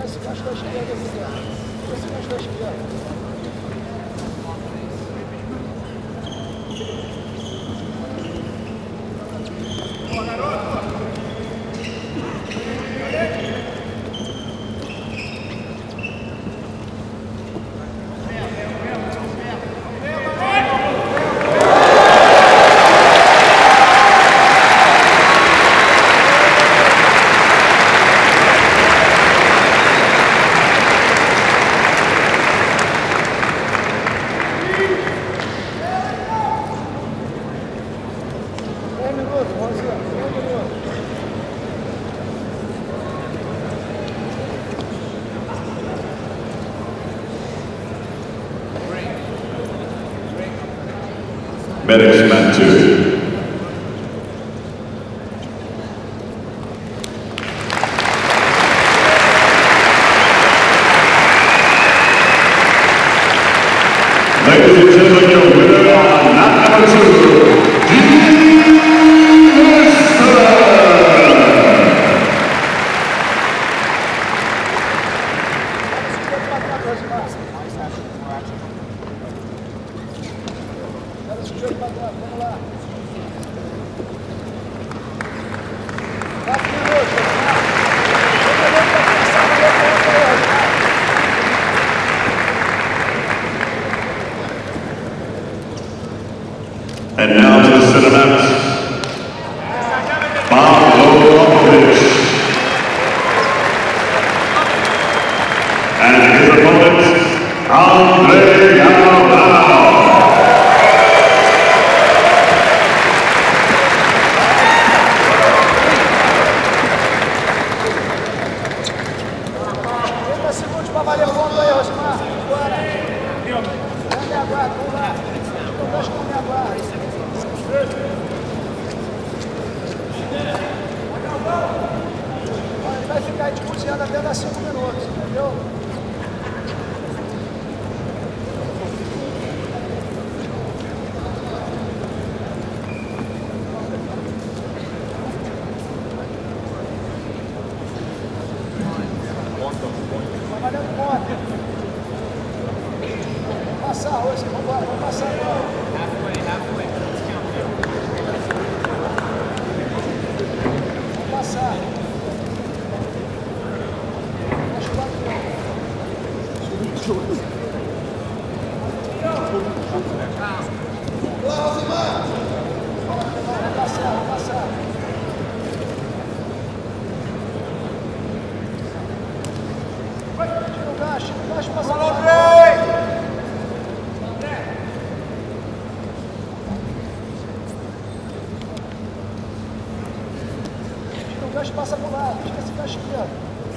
esse gancho da esquerda, Guilherme. Esse gancho da esquerda. Medics man 2. Ladies and gentlemen, your winner on lap number 2, Dean Lister. Vamos lá. And now to the center mat, Bob Lolovich. And his opponent, Andre Galvao. Segundos para valer ponto aí, Rosimar. Bora. Vamos me aguardar, vamos lá. Não deixa que eu me aguarde. Ele vai ficar aí discutindo até dar 5 minutos, entendeu? Trabalhando ponto. Vamos passar hoje, vamos embora, vamos passar agora. Halfway. Vamos passar. Vamos passar. Tira o gancho passa lá. Tira o gancho, passa pro lado. Tira esse gancho aqui, ó.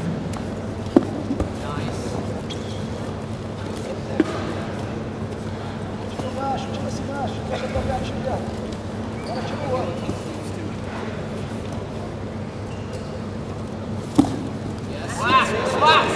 Tira esse gancho. Deixa eu tocar a esquerda. Agora tira o outro. Yes.